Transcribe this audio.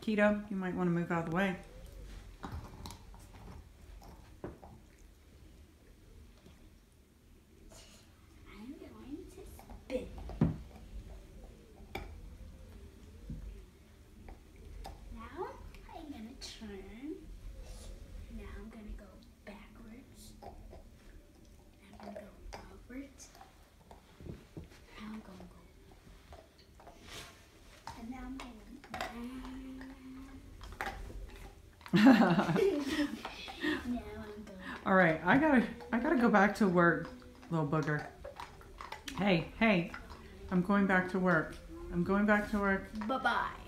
Keto, you might want to move out of the way. I'm going to spin. Now I'm going to turn. Now I'm going to go backwards. I'm going to go forwards. Now I'm going to go. And now I'm going to now I'm going. All right, I gotta go back to work, little booger. Hey, I'm going back to work. I'm going back to work. Bye-bye.